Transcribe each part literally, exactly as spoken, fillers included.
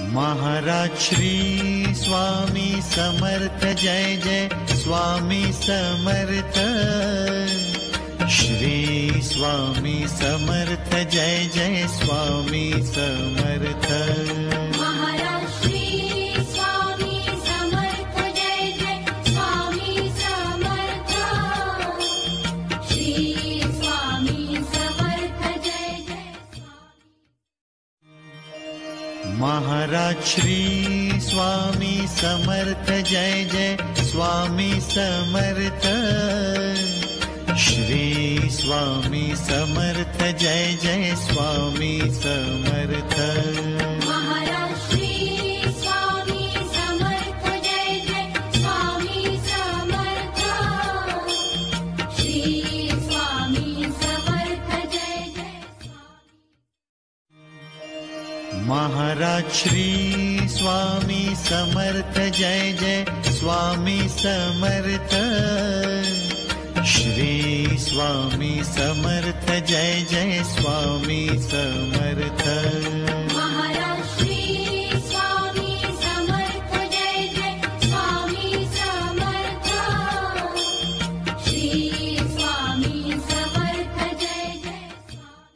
Maharaj Shri Swami Samarth Jai Jai Swami Samarth. Shri Swami Samarth Jai Jai Swami Samarth. Maharaj Shri Swami Samarth Jai Jai Swami Samarth. Shri Swami Samarth Jai Jai Maharaj Shri Swami Samarth Jai Jai Swami Samarth. Shri Swami Samarth Jai Jai Swami Samarth. Maharaj Shri Swami Samarth Jai Jai Swami Samarth. Shri Swami Samarth Jai Jai Maharaj Shri Swami Samarth Jai Jai Swami Samarth. Shri Swami Samarth Jai Jai Swami Samarth. Maharaj Shri Swami Samarth Jai Jai Swami Samarth. Shri Swami Samarth Jai Jai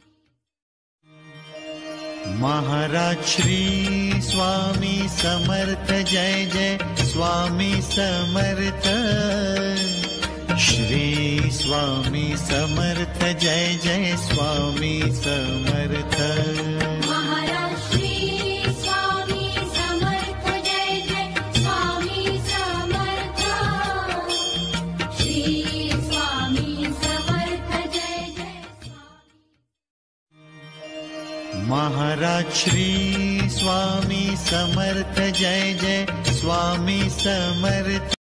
Maharaj Shri Swami Samarth Jai Jai Swami Samarth. Shri Swami Samarth Jai Jai Swami Samarth. Maharaj Shri Swami Samarth Jai Jai Swami Samarth. Shri Swami Samarth Jai Jai Maharaj Shri Swami Samarth Jai Jai Swami Samarth.